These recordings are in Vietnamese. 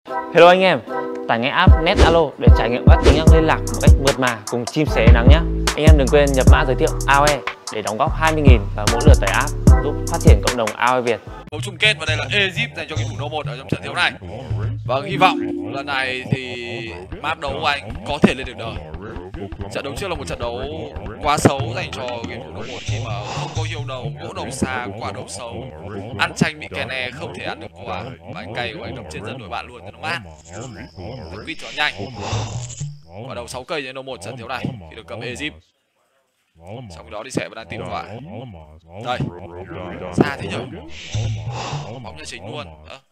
Hello anh em, tải ngay app NetAlo để trải nghiệm các tính năng liên lạc một cách mượt mà cùng chim sẻ nắng nhé. Anh em đừng quên nhập mã giới thiệu AOE để đóng góp 20.000 vào mỗi lượt tải app, giúp phát triển cộng đồng AOE Việt. Đấu chung kết và đây là Egypt dành cho cái thủ No 1 ở trong trận đấu này. Và hy vọng lần này thì map đấu của anh có thể lên được đời. Trận đấu trước là một trận đấu quá xấu dành cho game thủ No 1 khi mà không có hiệu đầu, gỗ đầu xa, quả đầu xấu, ăn chanh bị Kene không thể ăn được quả và anh cày của anh đập trên dân đội bạn luôn cho nó mát. Quýt cho nhanh. Quả đầu 6 cây cho No 1 trận đấu này thì được cầm Egypt. Sau khi đó thì sẽ vẫn đang tìm được quả. Đây, xa thế nhở? Bóng nhà chính luôn.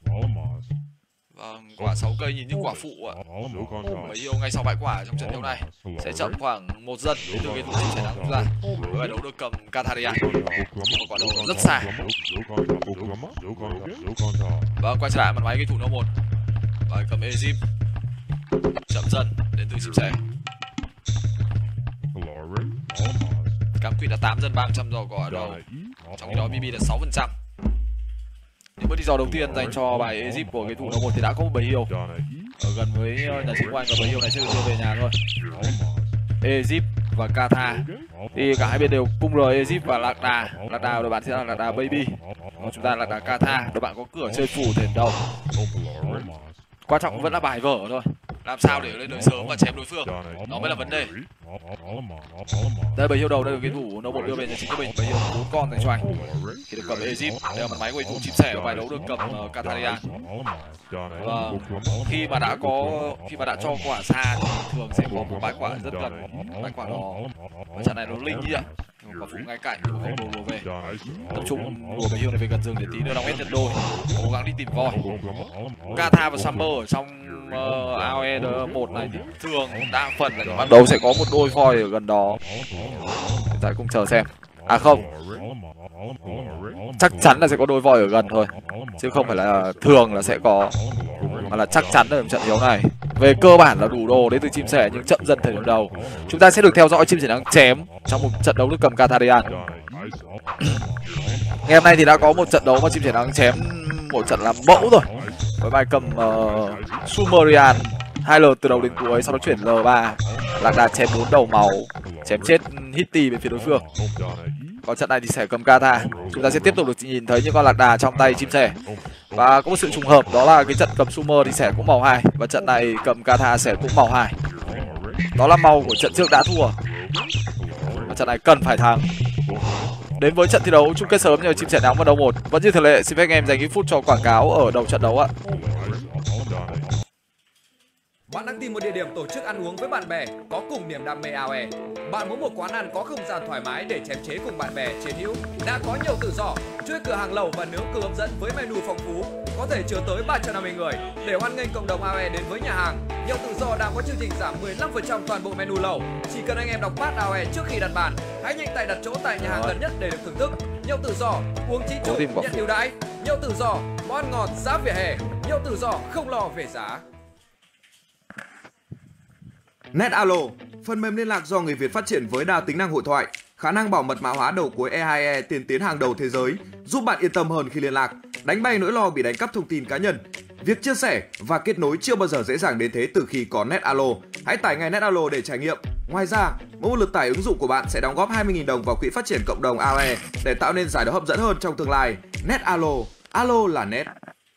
Vâng, quả 6 cây nhìn như quả phụ ạ. Mấy yêu ngay sau bãi quả trong trận đấu này sẽ chậm khoảng 1 giây đến từ cái thủ sẽ đang rút ra. Với đấu được cầm Kataria. Một quả đầu rất xa. Vâng, quay trở lại mặt máy cái thủ No 1 và cầm Egypt. Chậm dần đến từ chim sẻ. Cam Quýt đã 8 dân 300 rồi quả đầu. Trong khi đó BB là 6%. Những bước đi dò đầu tiên dành cho bài Egypt của cái thủ No 1 thì đã có một bầy hiêu ở gần với nhà chính của anh và bầy hiêu này sẽ được đưa về nhà thôi. Egypt và Kata thì cả hai bên đều cung rồi Egypt và Lạc Đà. Lạc Đà đội bạn sẽ là Lạc Đà Baby, còn chúng ta là Lạc Đà Kata. Đội bạn có cửa chơi phủ thềm đầu. Quan trọng vẫn là bài vở thôi. Làm sao để lên đời sớm và chém đối phương, đó mới là vấn đề. Đây bầy hiêu đầu, đây là cái thủ No 1 đưa về nhà chính của mình. Bầy hiêu 4 con dành cho anh thì được cầm Egypt. Đây là mặt máy của thủ chim sẻ ở bài đấu được cầm Kataria. Và khi mà đã cho quả xa thì thường sẽ có một bãi quả rất gần. Bãi quả đó ở trận này nó linh như vậy, quả phụ ngay cạnh không đổ về. Tập trung đùa bầy hiêu này về gần rừng để tí nữa đóng ép nhận đôi, cố gắng đi tìm voi. Kata và Summer ở trong AOE 1 này thì thường đa phần là ban đầu sẽ có một đôi voi ở gần đó. Hiện tại cùng chờ xem. À không, chắc chắn là sẽ có đôi voi ở gần thôi, chứ không phải là thường là sẽ có, mà là chắc chắn ở trận đấu này. Về cơ bản là đủ đồ đến từ chim sẻ nhưng chậm dần thời điểm đầu. Chúng ta sẽ được theo dõi chim sẻ đang chém trong một trận đấu được cầm Katarian. Ngày hôm nay thì đã có một trận đấu mà chim sẻ đang chém một trận làm mẫu rồi, với bài cầm Sumerian 2L từ đầu đến cuối, sau đó chuyển L3. Lạc Đà chém 4 đầu màu, chém chết Hitty bên phía đối phương. Còn trận này thì sẽ cầm Kata. Chúng ta sẽ tiếp tục được nhìn thấy những con Lạc Đà trong tay chim sẻ. Và có một sự trùng hợp đó là cái trận cầm Sumer thì sẻ cũng màu 2 và trận này cầm Kata sẻ cũng màu 2. Đó là màu của trận trước đã thua và trận này cần phải thắng. Đến với trận thi đấu chung kết sớm nhờ chim sẻ nóng vào đầu 1. Vẫn như thường lệ, xin phép anh em dành ít phút cho quảng cáo ở đầu trận đấu ạ. Bạn đang tìm một địa điểm tổ chức ăn uống với bạn bè có cùng niềm đam mê AOE. Bạn muốn một quán ăn có không gian thoải mái để chém chế cùng bạn bè chiến hữu. Đã có nhiều tự do, chuỗi cửa hàng lẩu và nướng cực hấp dẫn với menu phong phú, có thể chứa tới 350 người. Để hoan nghênh cộng đồng AOE đến với nhà hàng, Nhậu Tự Do đang có chương trình giảm 15% toàn bộ menu lẩu. Chỉ cần anh em đọc pass AOE trước khi đặt bàn, hãy nhanh tay đặt chỗ tại nhà hàng gần nhất để được thưởng thức. Nhậu Tự Do, uống chí chủ, nhận ưu đãi. Nhậu Tự Do, món ăn ngon giá vỉa hè. Nhậu Tự Do không lo về giá. NetAlo, phần mềm liên lạc do người Việt phát triển với đa tính năng hội thoại, khả năng bảo mật mã hóa đầu cuối E2E tiên tiến hàng đầu thế giới, giúp bạn yên tâm hơn khi liên lạc, đánh bay nỗi lo bị đánh cắp thông tin cá nhân. Việc chia sẻ và kết nối chưa bao giờ dễ dàng đến thế từ khi có NetAlo. Hãy tải ngay NetAlo để trải nghiệm. Ngoài ra, mỗi lượt tải ứng dụng của bạn sẽ đóng góp 20.000 đồng vào quỹ phát triển cộng đồng AOE để tạo nên giải đấu hấp dẫn hơn trong tương lai. NetAlo, Alo là net.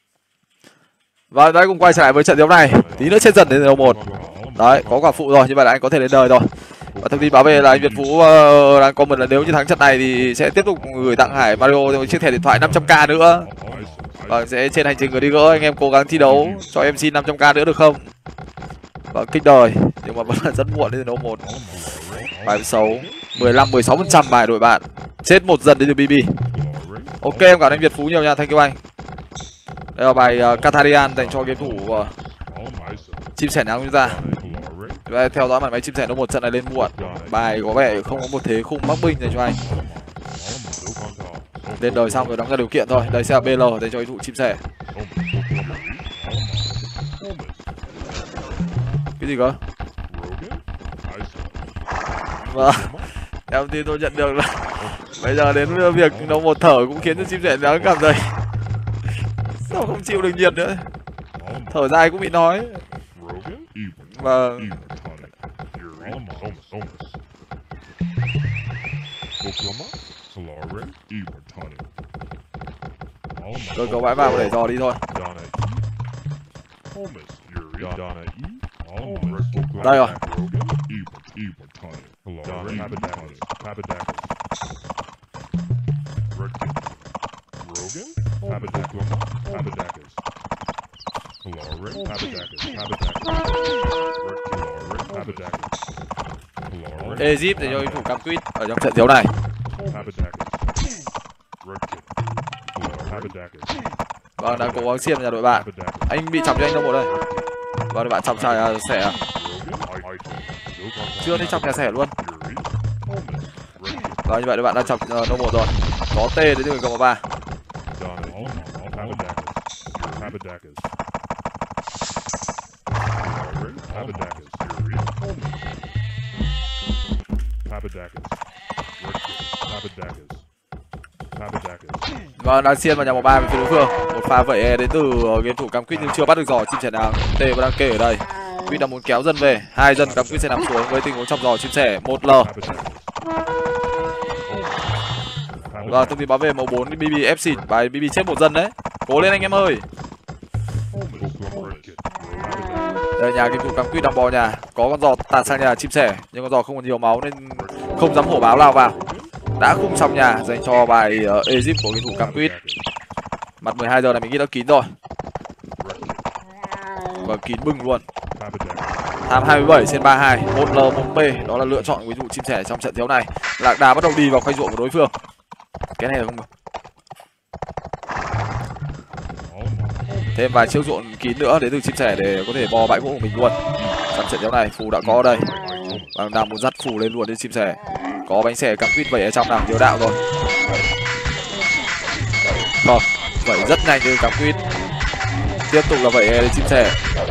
Và đây cùng quay trở lại với trận đấu này. Tí nữa chết dần đến đầu 1. Đấy, có quả phụ rồi, như vậy là anh có thể lên đời rồi. Và thông tin báo về là anh Việt Vũ đang comment là nếu như thắng trận này thì sẽ tiếp tục gửi tặng Hải Mario chiếc thẻ điện thoại 500k nữa. Và sẽ trên hành trình của đi gỡ anh em cố gắng thi đấu cho em xin 500k nữa được không? Và kích đời, nhưng mà vẫn là rất muộn đến đấu 1. Bài xấu 15-16% bài đội bạn. Chết 1 dần đến từ BB. Ok, em cảm ơn anh Việt Phú nhiều nha, thank you anh. Đây là bài Katarian dành cho game thủ chim sẻ nắng chúng ta. Đây, theo dõi màn máy chim sẻ nó một trận này lên muộn. Bài có vẻ không có một thế khung mắc binh dành cho anh. Lên đời xong rồi đóng ra điều kiện thôi. Đây sẽ là BL dành cho game thủ chim sẻ. Cái gì cơ? Vâng, em tin tôi nhận được là bây giờ đến việc nó một thở cũng khiến cho chim sẻ nắng cảm thấy sao không chịu được nhiệt nữa. Thở dài cũng bị nói. Vâng. Cơ cấu bãi vào để dò đi thôi. Đây rồi. Egypt để cho đối thủ Cam Quýt ở trong trận đấu này. Vâng, đang cố gắng xiêm nhà đội bạn. Anh bị chọc cho anh đâu bộ đây. Vâng, đội bạn chọc nhà sẻ. Chưa thấy chọc nhà sẻ luôn. Vâng, như vậy đội bạn đang chọc nô một rồi. Có T đến từ cộng 3. Vâng, đang xiên vào nhà 1-3 về phía đối phương. Một pha vẩy đến từ game thủ Cam Quýt nhưng chưa bắt được giò chim sẻ nắng. T vẫn đang kê ở đây. Quýt đang muốn kéo dân về. 2 dân Cam Quýt sẽ nằm xuống với tình huống trong giò chim sẻ 1L. Và thông tin báo về màu 4 BB ép xịt. Bài BB chết 1 dân đấy. Cố lên anh em ơi. Đây nhà game thủ Cam Quýt đang bò nhà. Có con giò tạt sang nhà chim sẻ nhưng con giò không còn nhiều máu nên không dám hổ báo lao vào. Đã khung xong nhà dành cho bài Egypt của game thủ Cam Quýt. Mặt 12 giờ này mình nghĩ đã kín rồi. Và kín bừng luôn. Tham 27 trên 32, 1L 1P, đó là lựa chọn của game thủ chim sẻ trong trận đấu này. Lạc Đà bắt đầu đi vào khoanh ruộng của đối phương. Cái này là không được. Thêm vài chiếc ruộng kín nữa đến từ chim sẻ để có thể bò bãi gỗ của mình luôn. Trong trận đấu này Phù đã có ở đây. Và đang muốn dắt Phù lên luôn đến chim sẻ. Có bánh xẻ Cam Quýt vẩy ở trong nào, nhiều đạo rồi. Không, vẩy rất nhanh từ Cam Quýt. Tiếp tục là vẩy đến chim sẻ.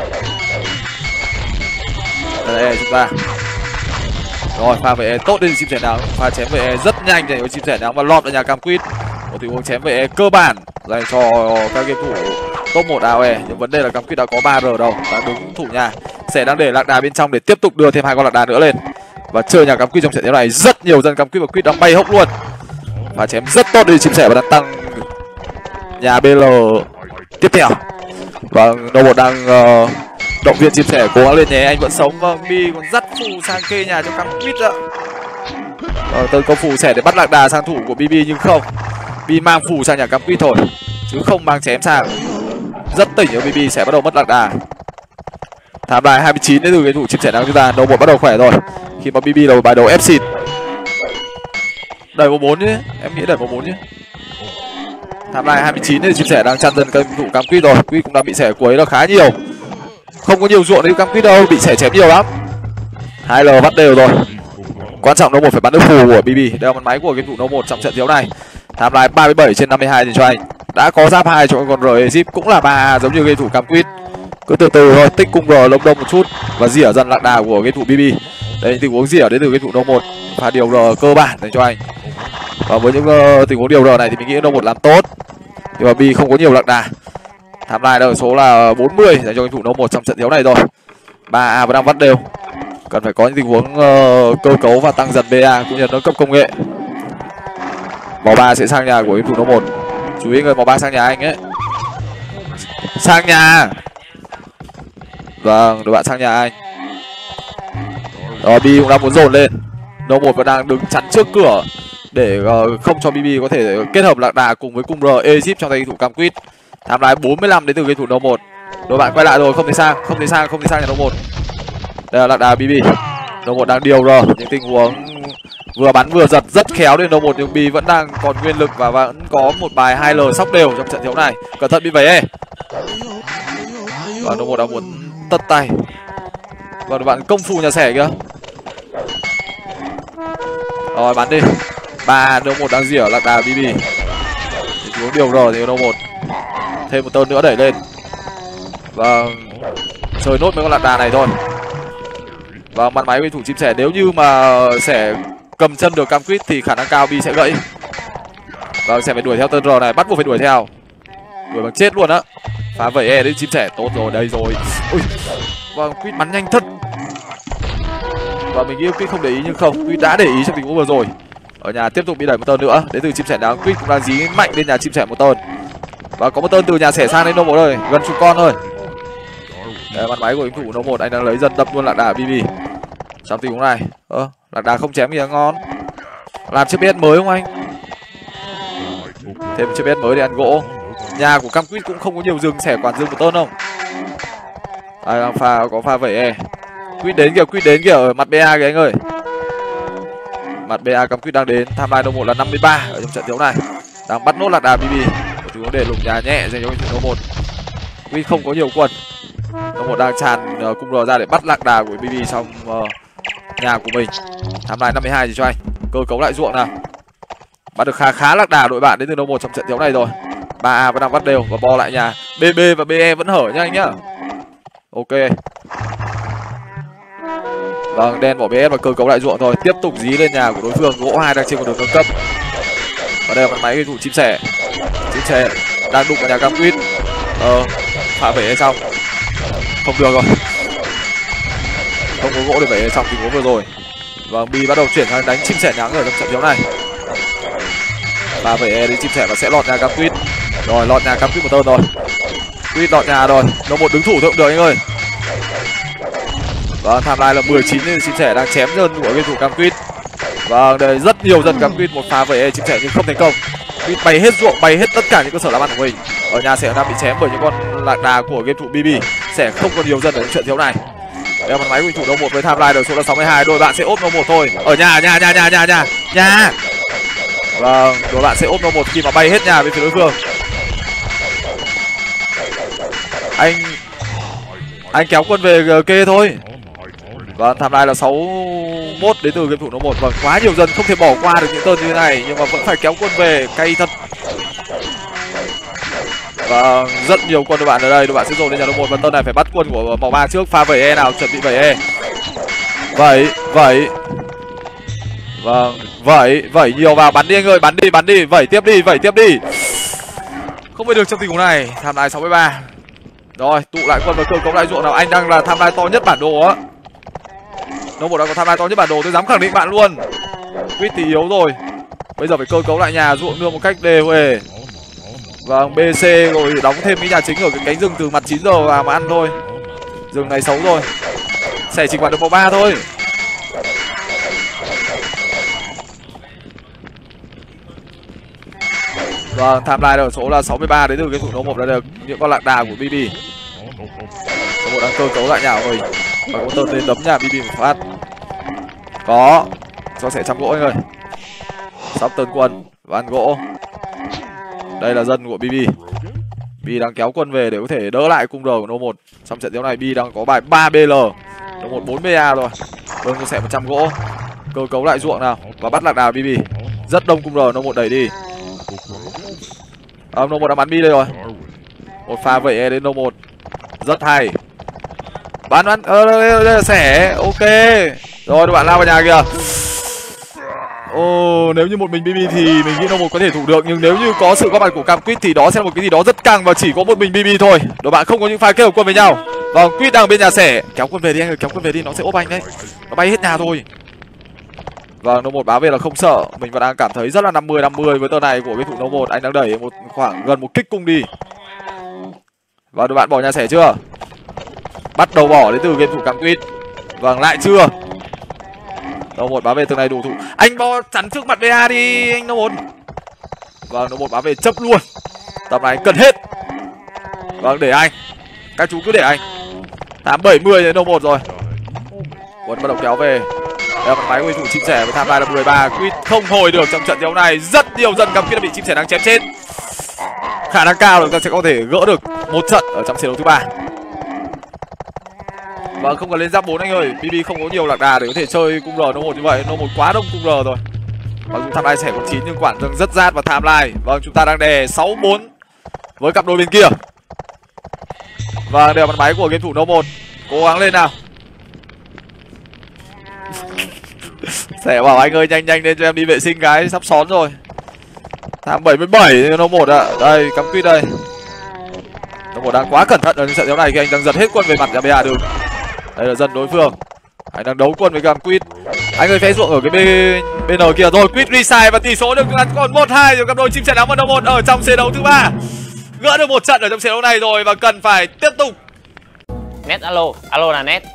Đây chúng ta. Rồi pha vẩy tốt đến chim sẻ nắng, pha chém vẩy rất nhanh để có chim sẻ nắng và lọt vào nhà Cam Quýt. Một tình huống chém vẩy cơ bản dành cho các game thủ top 1 AOE. Nhưng vấn đề là Cam Quýt đã có 3R đâu, đã đứng thủ nhà. Sẽ đang để Lạc Đà bên trong để tiếp tục đưa thêm 2 con Lạc Đà nữa lên. Và chơi nhà Cam Quýt trong trận đấu này rất nhiều dân Cam Quýt và Quýt đang bay hốc luôn. Và chém rất tốt đi chim sẻ và đang tăng nhà BL tiếp theo. Và Nô một đang động viên chim sẻ cố gắng lên nhé, anh vẫn sống. Vâng, Bi còn dắt Phù sang kê nhà cho Cam Quýt ạ. Tấn công Phù sẻ để bắt Lạc Đà sang thủ của BB nhưng không. Bi mang Phù sang nhà Cam Quýt thôi chứ không mang chém sang. Rất tỉnh ở BB sẽ bắt đầu mất Lạc Đà. Tham lại 29 đến từ cái thủ chim sẻ nắng chúng ta. Nô một bắt đầu khỏe rồi khi mà BB là bài đầu ép xịt. Đẩy vào 4 chứ, em nghĩ đẩy vào 4 chứ. Tham lại 29 đến chim sẻ đang chăn dần cái thủ Cam Quýt rồi. Quýt cũng đang bị sẻ quấy nó khá nhiều. Không có nhiều ruộng đến Cam Quýt đâu, bị sẻ chém nhiều lắm. 2L bắt đều rồi. Quan trọng Nô một phải bắn được Phù của BB. Đây là con máy của game thủ Nô một trong trận đấu này. Tham lại 37 trên 52 thì cho anh. Đã có giáp 2 cho con R Egypt cũng là 3 giống như game thủ Cam Quýt. Cứ từ từ thôi, tích cung R lông đông một chút và rỉa dần Lạc Đà của game thủ BB. Đây tình huống rỉa đến từ game thủ Nô một và điều R cơ bản dành cho anh. Và với những tình huống điều R này thì mình nghĩ Nô một làm tốt. Nhưng mà B không có nhiều Lạc Đà. Tham lai ở số là 40 dành cho game thủ Nô một trong trận đấu này rồi. 3A vẫn đang vắt đều. Cần phải có những tình huống cơ cấu và tăng dần BA cũng như nâng cấp công nghệ. Màu 3 sẽ sang nhà của game thủ Nô một. Chú ý người màu 3 sang nhà anh ấy. Sang nhà. Vâng, đội bạn sang nhà anh. Rồi Bi cũng đang muốn dồn lên. Nô một vẫn đang đứng chắn trước cửa để không cho BB có thể kết hợp Lạc Đà cùng với cung R Egypt trong tay thủ Cam Quýt. Tham lái 45 đến từ game thủ Nô một. Đội bạn quay lại rồi, không thể sang nhà Nô một. Đây là Lạc Đà BB. Nô một đang điều R, những tình huống vừa bắn vừa giật rất khéo đến Nô một nhưng B vẫn đang còn nguyên lực và vẫn có một bài 2L sóc đều trong trận đấu này. Cẩn thận bị vẩy e. Và Nô một đang muốn tất tay. Và bạn công Phù nhà sẻ kìa. Rồi bắn đi. 3 Nô một đang rỉa Lạc Đà BB. Xuống điều R thì Nô một. Thêm một tơn nữa đẩy lên. Và chơi nốt mấy con Lạc Đà này thôi. Và mặt máy bên thủ chim sẻ nếu như mà sẻ cầm chân được Cam Quýt thì khả năng cao B sẽ gãy. Và sẽ phải đuổi theo tơn R này, bắt buộc phải đuổi theo. Đuổi bằng chết luôn á. Phá vẩy E đến chim sẻ, tốt rồi, đây rồi. Ui, vâng, Quýt bắn nhanh thật. Và mình nghĩ Quýt không để ý nhưng không, Quýt đã để ý trong tình huống vừa rồi. Ở nhà tiếp tục bị đẩy một tơn nữa, đến từ chim sẻ đáng. Quýt cũng đang dí mạnh lên nhà chim sẻ một tơn. Và có một tơn từ nhà sẻ sang đến No 1 rồi, gần chục con thôi. Đây, bắn máy của ứng thủ No 1, anh đang lấy dần đập luôn lạc đà BB. Trong tình huống này, lạc đà không chém kìa, ngon. Làm chiếc PS mới không anh? Thêm chiếc PS mới để ăn gỗ. Nhà của Cam Quýt cũng không có nhiều rừng, sẻ quản rừng một tơn không? Đây đang có pha vẩy E. Quýt đến kìa ở mặt BA kìa anh ơi. Mặt BA Cam Quýt đang đến, tham lai No 1 là 53 ở trong trận đấu này. Đang bắt nốt lạc đà BB. Một tình huống để lục nhà nhẹ dành cho ứng thủ No 1. Quýt không có nhiều quân. No 1 đang tràn cung R ra để bắt lạc đà của BB trong nhà của mình. Tham lai 52 gì cho anh. Cơ cấu lại ruộng nào. Bắt được khá lạc đà đội bạn đến từ No 1 trong trận đấu này rồi. 3A vẫn đang bắt đều và bo lại nhà. BB và BE vẫn hở nhá anh nhá. Ok. Vâng, đen bỏ BS và cơ cấu lại ruộng thôi. Tiếp tục dí lên nhà của đối phương. Gỗ 2 đang trên con đường nâng cấp. Và đây là con máy gây thủ chim sẻ. Chim sẻ đang đụng vào nhà Cam Quýt. Phá vẩy hay xong. Không được rồi. Không có gỗ để vẩy xong tình huống vừa rồi. Vâng, Bi bắt đầu chuyển sang đánh chim sẻ nhắng ở trong trận đấu này. Phá vẩy đến chim sẻ và sẽ lọt nhà Cam Quýt. Rồi, lọt nhà Cam Quýt một tơn rồi. Quýt lọt nhà rồi. No 1 đứng thủ thôi cũng được anh ơi. Vâng, tham lai là 19 nên chim sẻ đang chém dân của game thủ Cam Quýt. Vâng, đây rất nhiều dân Cam Quýt, một pha vẩy chim sẻ nhưng không thành công. Quýt bay hết ruộng, bay hết tất cả những cơ sở làm ăn của mình. Ở nhà sẻ đang bị chém bởi những con lạc đà của game thủ BB. Sẻ không còn nhiều dân ở những trận thiếu này. Đây là một máy game thủ No 1 với tham lai đầu số là 62, đôi bạn sẽ ốp No 1 thôi. Ở nhà. Vâng, đôi bạn sẽ ốp No 1 khi mà bay hết nhà bên phía đối phương. Anh kéo quân về kê thôi. Vâng, tham lai là 61 đến từ game thủ No 1. Vâng, quá nhiều dân, không thể bỏ qua được những tơn như thế này nhưng mà vẫn phải kéo quân về, cay thật. Vâng, rất nhiều quân đội bạn ở đây, đội bạn sẽ dồn lên nhà No 1 và tơn này phải bắt quân của màu 3 trước. Pha vẩy E nào, chuẩn bị vẩy E. Vâng, vẩy nhiều vào, bắn đi anh ơi, bắn đi, vẩy tiếp đi. Không về được trong tình huống này. Tham lai 63. Rồi, tụ lại quân và cơ cấu lại ruộng nào. Anh đang là tham lai to nhất bản đồ á. No 1 đã có tham lai to nhất bản đồ, tôi dám khẳng định bạn luôn. Quýt thì yếu rồi. Bây giờ phải cơ cấu lại nhà ruộng nương một cách đề huề. Vâng, BC rồi đóng thêm cái nhà chính ở cái cánh rừng từ mặt 9 giờ vào mà ăn thôi. Rừng này xấu rồi. Sẻ chỉ quản được màu 3 thôi. Vâng, tham lai ở số là 63 đến từ cái thủ No 1 đã được những con lạc đà của BB. No 1 đang cơ cấu lại nhà của mình. Và có tơn lên đấm nhà BB một phát. Có. Cho sẽ chăm gỗ anh ơi. Sắp tơn quân và ăn gỗ. Đây là dân của BB. BB đang kéo quân về để có thể đỡ lại cung R của No 1. Trong trận đấu này BB đang có bài 3BL. No 1 4BA rồi. Vâng, cho sẽ 100 gỗ. Cơ cấu lại ruộng nào và bắt lạc đà BB. Rất đông cung R, No 1 đẩy đi. No 1 đã bắn bi đây rồi. Một pha vẩy E đến No 1. Rất hay. Bắn đây là sẻ. Ok. Rồi, các bạn lao vào nhà kìa. Nếu như một mình BB thì mình nghĩ No 1 có thể thủ được. Nhưng nếu như có sự góp mặt của Cam Quýt thì đó sẽ là một cái gì đó rất căng. Và chỉ có một mình BB thôi. Đội bạn không có những pha kết hợp quân với nhau. Vâng, Quýt đang bên nhà sẻ. Kéo quân về đi anh ơi, kéo quân về đi, nó sẽ ốp anh đấy. Nó bay hết nhà thôi. Vâng, No 1 báo về là không sợ. Mình vẫn đang cảm thấy rất là 50-50 với tờ này của cái thủ No 1. Anh đang đẩy khoảng gần một kích cung đi. Và đội bạn bỏ nhà sẻ chưa? Bắt đầu bỏ đến từ game thủ Cam Quýt. Vâng, lại chưa? No 1 báo về tường này đủ thủ. Anh bo chắn trước mặt BA đi anh No 1. Vâng, No 1 báo về chấp luôn. Tập này cần hết. Vâng, để anh. Các chú cứ để anh. 8-70 đến No 1 rồi. Quân bắt đầu kéo về. Đây là một máy của thủ chim sẻ với tham lai là 13. Quýt không hồi được trong trận đấu này. Rất nhiều dân Cam Quýt đã bị chim sẻ đang chém chết. Khả năng cao là chúng ta sẽ có thể gỡ được một trận ở trong trận đấu thứ 3. Vâng, không cần lên giáp 4 anh ơi. BB không có nhiều lạc đà để có thể chơi cung R No 1 như vậy. No 1 quá đông cung R rồi. Vâng, tham lai sẻ có 9 nhưng quản rừng rất rát và tham lai. Vâng, chúng ta đang đè 6-4 với cặp đôi bên kia. Vâng, đây là mặt máy của game thủ No 1. Cố gắng lên nào. Sẻ bảo anh ơi nhanh lên cho em đi vệ sinh cái, sắp xón rồi. Tham 77 No 1 ạ. Đây, Cam Quýt đây. Đồng một đang quá cẩn thận ở trận đấu này khi anh đang giật hết quân về mặt nhà BA đường. Đây là dân đối phương. Anh đang đấu quân với Cam Quýt. Anh ơi, phe ruộng ở cái bên kia rồi. Quýt reside và tỷ số được là còn 1-2 rồi cặp đôi chim sẻ nắng vận động 1 ở trong trận đấu thứ 3. Gỡ được một trận ở trong trận đấu này rồi và cần phải tiếp tục. Net alo, alo là Net.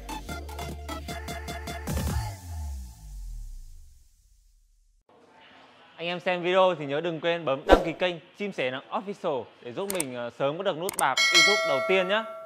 Anh em xem video thì nhớ đừng quên bấm đăng ký kênh Chim Sẻ Nắng Official để giúp mình sớm có được nút bạc YouTube đầu tiên nhé.